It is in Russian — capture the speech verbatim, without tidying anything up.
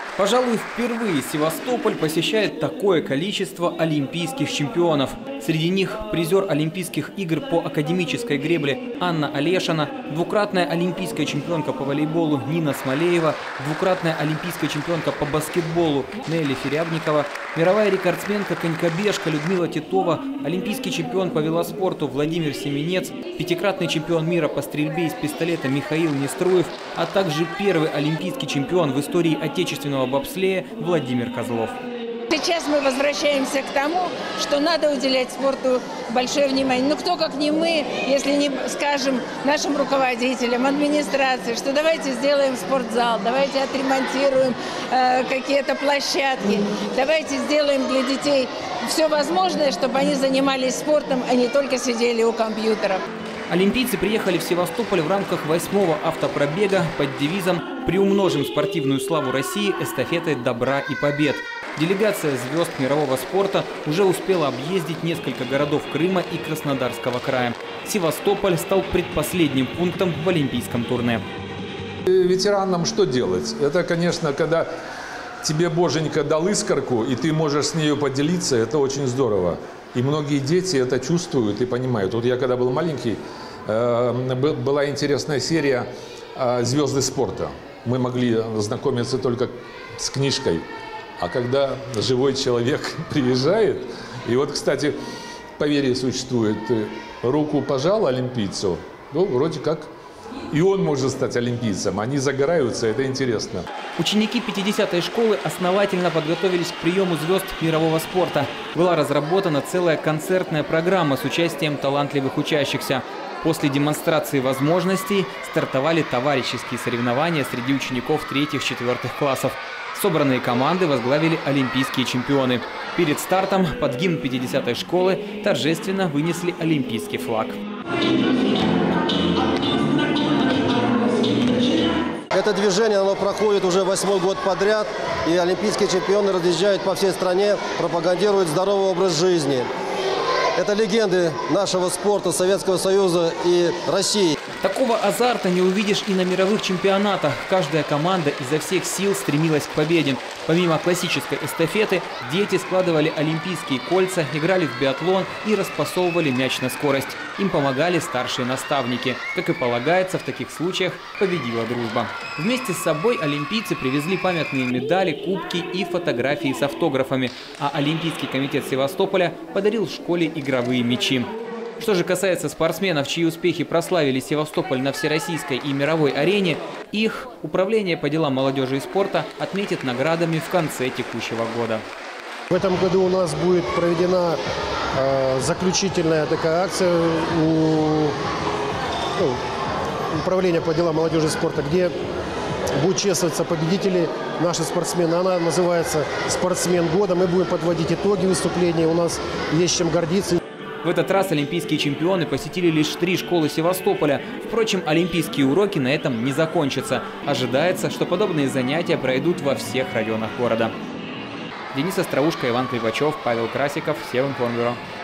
Пожалуй, впервые Севастополь посещает такое количество олимпийских чемпионов. Среди них призер Олимпийских игр по академической гребле Анна Олешина, двукратная олимпийская чемпионка по волейболу Нина Смолеева, двукратная олимпийская чемпионка по баскетболу Нелли Ферябникова, мировая рекордсменка конькобежка Людмила Титова, олимпийский чемпион по велоспорту Владимир Семенец, пятикратный чемпион мира по стрельбе из пистолета Михаил Неструев, а также первый олимпийский чемпион в истории отечественного бобслея Владимир Козлов. Сейчас мы возвращаемся к тому, что надо уделять спорту большое внимание. Ну кто как не мы, если не скажем нашим руководителям, администрации, что давайте сделаем спортзал, давайте отремонтируем э, какие-то площадки, давайте сделаем для детей все возможное, чтобы они занимались спортом, а не только сидели у компьютеров. Олимпийцы приехали в Севастополь в рамках восьмого автопробега под девизом «Приумножим спортивную славу России эстафетой добра и побед». Делегация звезд мирового спорта уже успела объездить несколько городов Крыма и Краснодарского края. Севастополь стал предпоследним пунктом в олимпийском турне. Ветеранам что делать? Это, конечно, когда тебе Боженька дал искорку, и ты можешь с нею поделиться, это очень здорово. И многие дети это чувствуют и понимают. Вот я когда был маленький, была интересная серия «Звезды спорта». Мы могли знакомиться только с книжкой. А когда живой человек приезжает, и вот, кстати, поверье существует, руку пожал олимпийцу, ну, вроде как и он может стать олимпийцем. Они загораются, это интересно. Ученики пятидесятой школы основательно подготовились к приему звезд мирового спорта. Была разработана целая концертная программа с участием талантливых учащихся. После демонстрации возможностей стартовали товарищеские соревнования среди учеников третьих-четвертых классов. Собранные команды возглавили олимпийские чемпионы. Перед стартом под гимн пятидесятой школы торжественно вынесли олимпийский флаг. Это движение оно проходит уже восьмой год подряд, и олимпийские чемпионы разъезжают по всей стране, пропагандируют здоровый образ жизни. Это легенды нашего спорта, Советского Союза и России. Такого азарта не увидишь и на мировых чемпионатах. Каждая команда изо всех сил стремилась к победе. Помимо классической эстафеты, дети складывали олимпийские кольца, играли в биатлон и распасовывали мяч на скорость. Им помогали старшие наставники. Как и полагается, в таких случаях победила дружба. Вместе с собой олимпийцы привезли памятные медали, кубки и фотографии с автографами. А Олимпийский комитет Севастополя подарил школе игровые мячи. Что же касается спортсменов, чьи успехи прославили Севастополь на всероссийской и мировой арене, их Управление по делам молодежи и спорта отметит наградами в конце текущего года. В этом году у нас будет проведена э, заключительная такая акция у ну, Управления по делам молодежи и спорта, где будут чествоваться победители, наши спортсмены. Она называется «Спортсмен года». Мы будем подводить итоги выступления. У нас есть чем гордиться. В этот раз олимпийские чемпионы посетили лишь три школы Севастополя. Впрочем, олимпийские уроки на этом не закончатся. Ожидается, что подобные занятия пройдут во всех районах города. Денис Остроушко, Иван Кривачев, Павел Красиков, Севинформбюро.